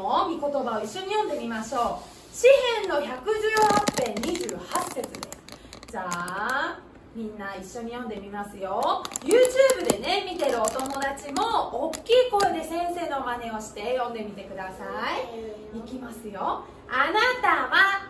の御言葉を一緒に読んでみましょう。詩編の118編28節です。じゃあみんな一緒に読んでみますよ。 YouTube でね見てるお友達も大きい声で先生の真似をして読んでみてください。いきますよ。あなたは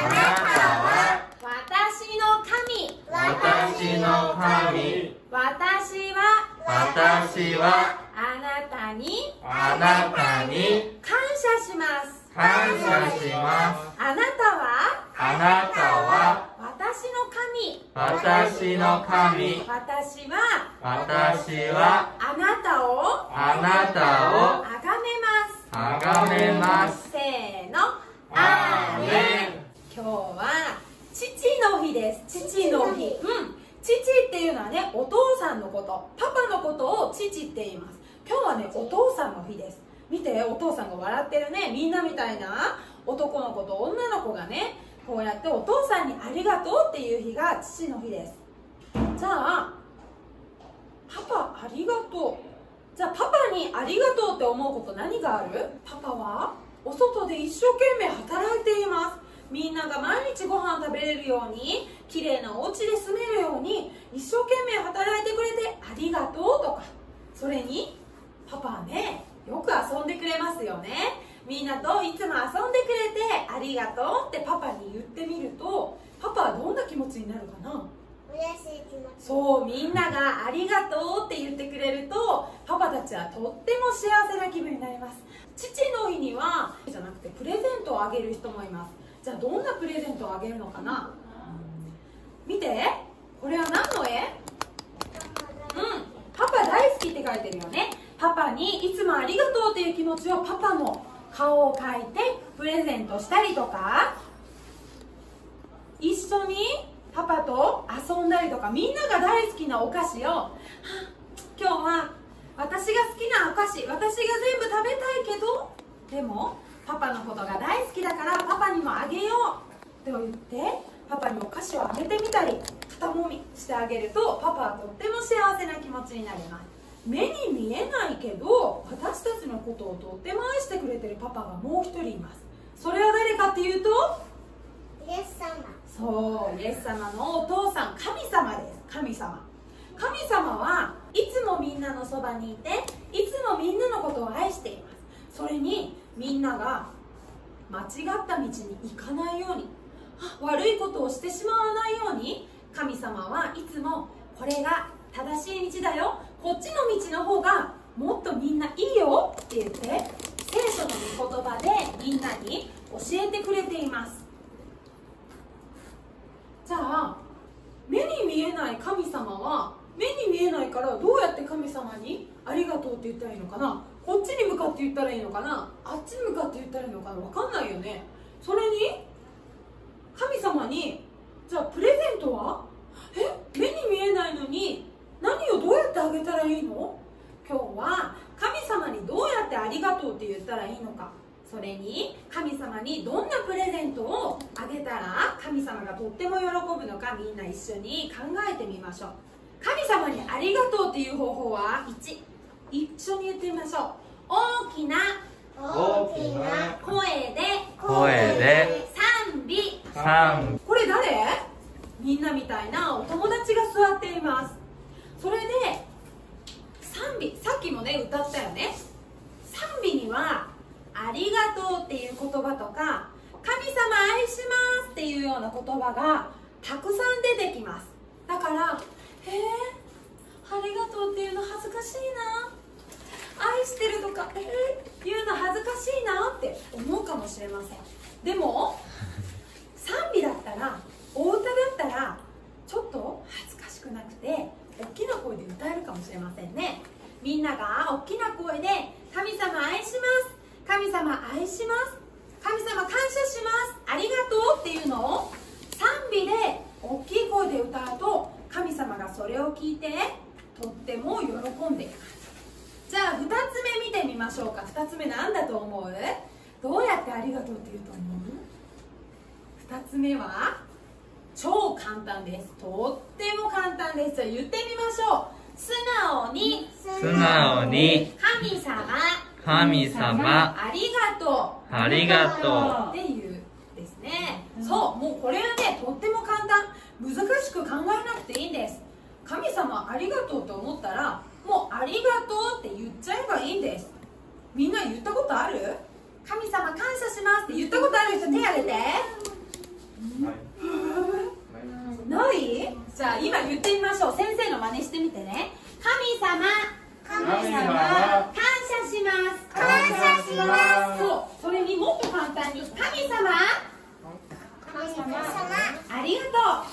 私の神、 私の神、 私はあなたに感謝します。 感謝します。 あなたは私の神、 私の神、 私はあなたをあ崇めます。 がめます。 せーの、 アーメン。 今日は父の日です。父の日。父っていうのはね、お父さんのこと、パパのことを父って言います。今日はね、お父さんの日です。見て、お父さんが笑ってるね。みんなみたいな男の子と女の子がね、こうやってお父さんにありがとうっていう日が父の日です。じゃあパパありがとう。じゃあパパにありがとうって思うこと何がある？パパはお外で一生懸命働いています。みんなが毎日ご飯食べれるように、綺麗なお家で住めるように一生懸命働いてくれてありがとうとか、それにパパはね、よく遊んでくれますよね。みんなといつも遊んでくれてありがとうってパパに言ってみると、パパはどんな気持ちになるかな？ 嬉しい気持ち。 そう、みんながありがとうって言ってくれると、パパたちはとっても幸せな気分になります。父の日にはじゃなくてプレゼントをあげる人もいます。じゃあどんなプレゼントをあげるのかな？見て、これは何の絵？パパ大好きって書いてるよね。パパにいつもありがとうっていう気持ちを、パパの顔を描いてプレゼントしたりとか、一緒にパパと遊んだりとか、みんなが大好きなお菓子を、今日は私が好きなお菓子、私が全部食べたいけど、でもパパのことが大好きだからパパにもあげようと言ってパパにお菓子をあげてみたり、肩もみしてあげると、パパはとっても幸せな気持ちになります。目に見えないけど私たちのことをとっても愛してくれてるパパがもう一人います。それは誰かっていうと、 イエス様。 そう、イエス様のお父さん、神様です。神様はいつもみんなのそばにいて、いつもみんなのことを愛しています。それにみんなが間違った道に行かないように、悪いことをしてしまわないように、神様はいつもこれが正しい道だよ、こっちの道の方がもっとみんないいよって言って、聖書の御言葉でみんなに教えてくれています。じゃあ目に見えない神様は、目に見えないからどうやって神様にありがとうって言ったらいいのかな？こっちに向かって言ったらいいのかな？あっちに向かって言ったらいいのかな？分かんないよね。それに神様に、じゃあプレゼントは？目に見えないのに何をどうやってあげたらいいの？今日は神様にどうやってありがとうって言ったらいいのか、それに神様にどんなプレゼントをあげたら神様がとっても喜ぶのか、みんな一緒に考えてみましょう。神様にありがとうっていう方法は1、一緒に言ってみましょう。大きな声で賛美。これ誰？みんなみたいなお友達が座っています。それで賛美、さっきもね歌ったよね。賛美にはありがとうっていう言葉とか、神様愛しますっていうような言葉がたくさん出てきます。だからありがとうっていうの恥ずかしいな、愛してるとか言うの恥ずかしいなって思うかもしれません。でも賛美だったら、お歌だったらちょっと恥ずかしくなくて大きな声で歌えるかもしれませんね。みんなが大きな声で神様愛します、神様愛します、神様感謝します、ありがとうっていうのを賛美で大きい声で歌うと、神様がそれを聞いてとっても喜んでいます。じゃあ2つ目見てみましょうか。2つ目なんだと思う？どうやってありがとうって言うと思う？2つ目は超簡単です。とっても簡単です。言ってみましょう。素直に神様神様ありがとありがとうっていうですね。そう、もうこれはね、とっても簡単。難しく考えなくていいんです。神様ありがとうと思ったら、もうありがとうって言っちゃえばいいんです。みんな言ったことある？神様感謝しますって言ったことある人手挙げて。ない？じゃあ今言ってみましょう。先生の真似してみてね。神様感謝します感謝します。そう、それにもっと簡単に神様ありがとう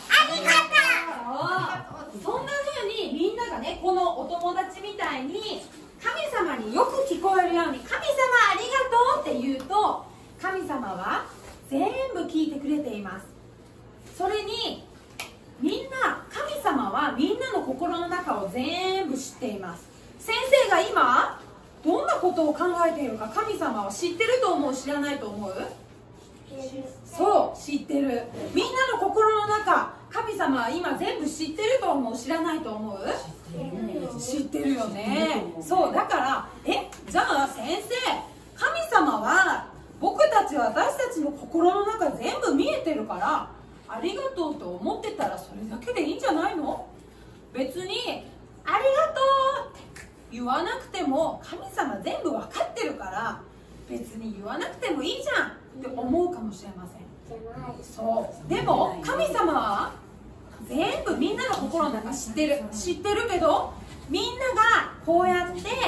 そんな風にみんながね、このお友達みたいに神様によく聞こえるように神様ありがとうって言うと、神様は全部聞いてくれています。それにみんな、神様はみんなの心の中を全部知っています。先生が今どんなことを考えているか、神様は知ってると思う？知らないと思う？そう、知ってる。みんなの心の中、神様は今全部知ってると思う？知らないと思う？知ってるよね。そう、だからじゃあ先生、神様は私たちの心の中全部見えてるからありがとうと思ってたらそれだけでいいんじゃないの？別にありがとうって言わなくても神様全部分かってるから別に言わなくてもいいじゃんって思うかもしれません。そうでも神様は全部みんなの心の中知ってるけど、みんながこうやってありがとう、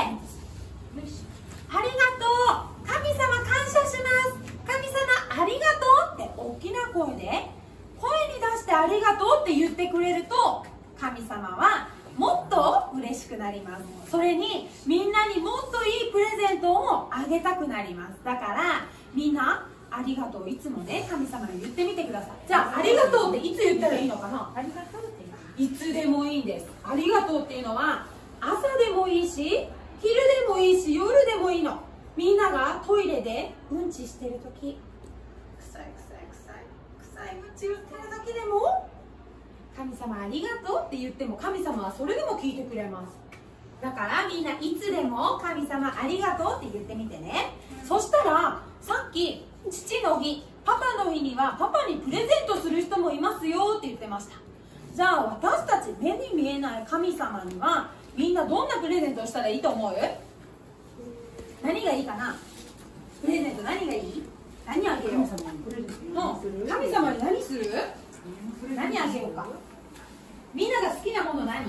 神様感謝します、神様ありがとうって大きな声で声に出してありがとうって言ってくれると、神様はもっと嬉しくなります。それにみんなにもっといいプレゼントをあげたくなります。だからみんなありがとういつもね、神様に言ってみてください。じゃあありがとうっていつ言ったらいいのかな？ありがとうっていつでもいいんです。ありがとうっていうのは朝でもいいし昼でもいいし夜でもいいの。みんながトイレでうんちしてるとき、臭いうんちをしてるだけでも神様ありがとうって言っても神様はそれでも聞いてくれます。だからみんないつでも神様ありがとうって言ってみてね。そしたらさっき父の日、パパの日にはパパにプレゼントする人もいますよって言ってました。じゃあ私たち目に見えない神様にはみんなどんなプレゼントをしたらいいと思う？何がいいかな？プレゼント何がいい？何あげよう？神様に何する？何あげようか？みんなが好きなもの何？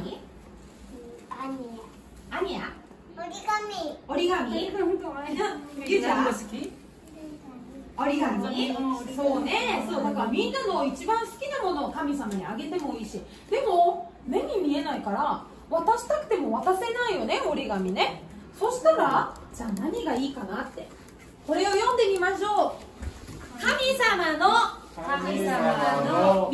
アニヤ？折り紙？ゆうちゃん？折り紙？そうね。そうだからみんなの一番好きなものを神様にあげてもいいし、でも目に見えないから渡したくても渡せないよね、折り紙ね。そしたらじゃあ何がいいかなって、これを読んでみましょう。神様の御言葉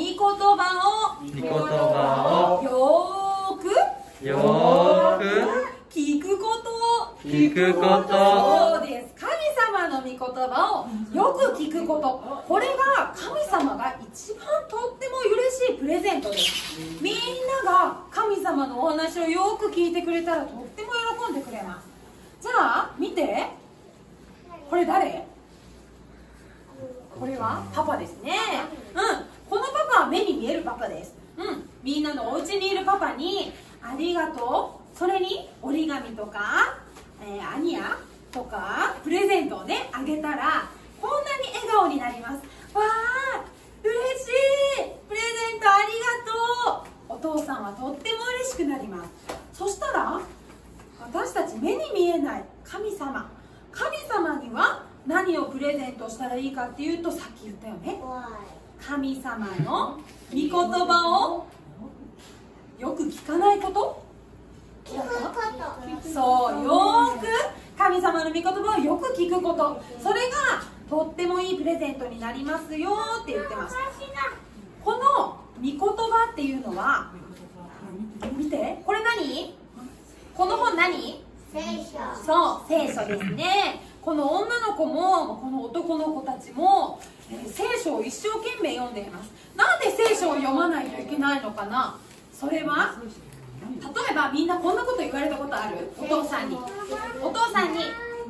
をよーく聞くこと。そうです。神様の御言葉をよく聞くこと、これが神様が一番とっても嬉しいプレゼントです。みんなが神様のお話をよく聞いてくれたらとっても喜んでくれます。じゃあ見て、これ誰？これはパパですね。このパパは目に見えるパパです。みんなのお家にいるパパにありがとう、それに折り紙とか、アニヤとかプレゼントをねあげたらこんなに笑顔になります。わあ嬉しい、プレゼントありがとう。お父さんはとっても嬉しくなります。そしたら私たち目に見えない神様には何をプレゼントしたらいいかっていうと、さっき言ったよね、神様の御言葉をよく聞かないこと、そう、よーく神様の御言葉をよく聞くこと、それがとってもいいプレゼントになりますよって言ってました。この御言葉っていうのは、見て、これ何？この本何？ 聖書。 そう、聖書ですね。この女の子もこの男の子たちも、聖書を一生懸命読んでいます。なんで聖書を読まないといけないのかな？それは例えばみんなこんなこと言われたことある？お父さんに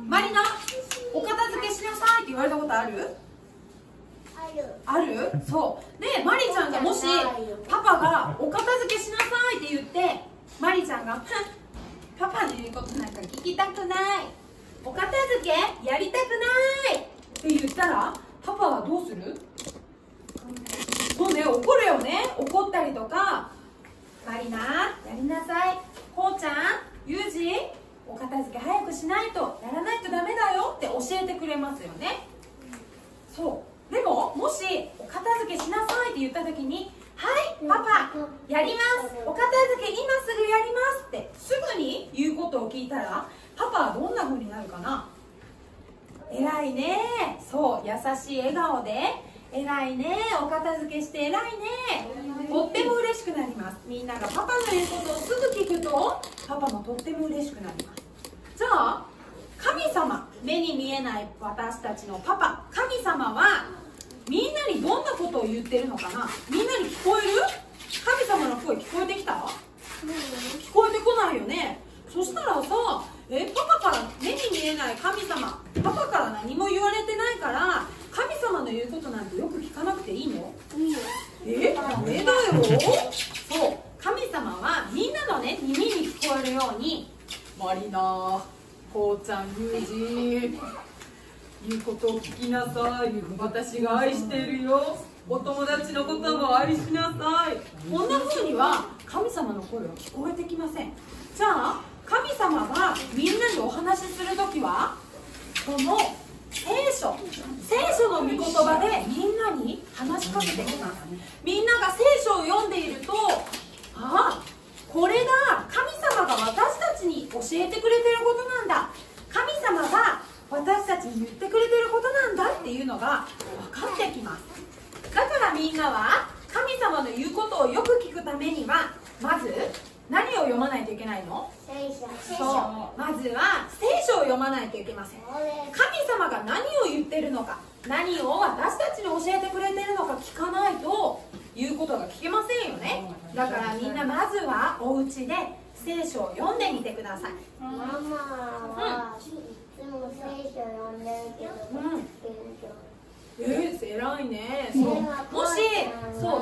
マリナ、お片付けしなさいって言われたことある？ある？そうで、マリちゃんがもしパパがお片付けしなさいって言って、マリちゃんがパパの言うことなんか聞きたくない、お片付けやりたくないって言ったら、パパはどうする？そうね、怒るよね。怒ったりとか、マリナやりなさい、こうちゃん、ユージお片付け早くしないと、やらないとダメだよって教えてくれますよね。そうでも、もしお片付けしなさいって言った時に、はいパパやります、お片付け今すぐやりますってすぐに言うことを聞いたら、パパはどんな風になるかな？偉いね、そう優しい笑顔で、偉いね、お片付けして偉いね、とっても嬉しくなります。みんながパパの言うことをすぐ聞くと、パパもとっても嬉しくなります。じゃあ神様、目に見えない私たちのパパ、神様はみんなにどんなことを言ってるのかな？みんなに聞こえる？神様の声聞こえてきた？聞こえてこないよね。そしたらさ、パパから目に見えない神様、パパから何も言われてないから、神様の言うことなんてよく聞かなくていいの？ダメだよ。そう、神様はみんなのね、耳に聞こえるように、マリナ、こうちゃん、ユージ、言うことを聞きなさい、私が愛してるよ、お友達のことも愛しなさい、こんな風には神様の声は聞こえてきません。じゃあ神様がみんなにお話しするときは、この聖書の御言葉でみんなに話しかけてきます。みんなが聖書を読んでいると、ああ、これが神様が私たちに教えてくれてることなんだ、神様が私たちに言ってくれてることなんだっていうのが分かってきます。だからみんなは神様の言うことをよく聞くためには、まず何を読まないといけないの？そう、まずは聖書を読まないといけません。神様が何を言ってるのか、何を私たちに教えてくれてるのか聞かないと言うことが聞けませんよね。だからみんなまずはお家で聖書を読んでみてください。 ママはいつも聖書読んでるけど、 偉いね。そう、もしそう、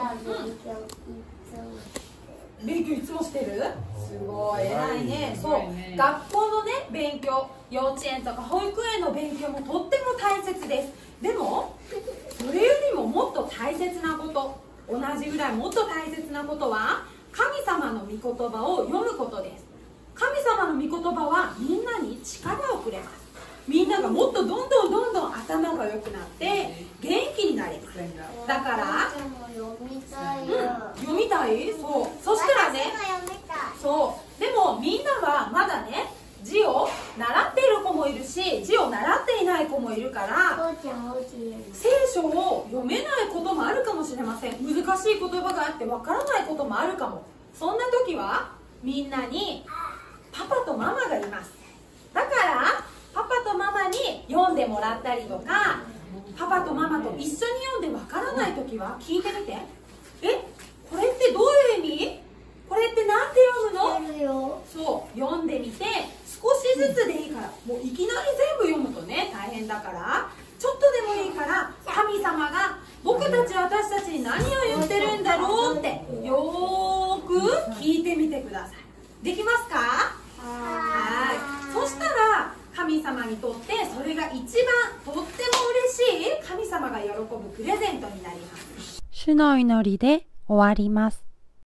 勉強いつもしてる？すごい偉いね。そう、学校のね勉強、幼稚園とか保育園の勉強もとっても大切です。でもそれよりももっと大切なこと、同じぐらいもっと大切なことは神様の御言葉を読むことです。神様の御言葉はみんなに力をくれます。みんながもっとどんどん頭が良くなって元気になります。だから読みたい？そう、そしたらね、そう、でもみんなはまだね、字を習っている子もいるし、字を習っていない子もいるから、聖書を読めないこともあるかもしれません。難しい言葉があってわからないこともあるかも。そんな時はみんなにパパとママがいます。だからパパとママに読んでもらったりとか、パパとママと一緒に読んでわからない時は聞いてみて。これってどういう意味？これってなんて読むの？そう、読んでみて、少しずつでいいから、もういきなり全部読むとね大変だから、ちょっとでもいいから神様が私たちに何を言ってるんだろうってよーく聞いてみてください。できますか？はい。そしたら神様にとってそれが一番とっても嬉しい、神様が喜ぶプレゼントになります。 主の祈りで終わります。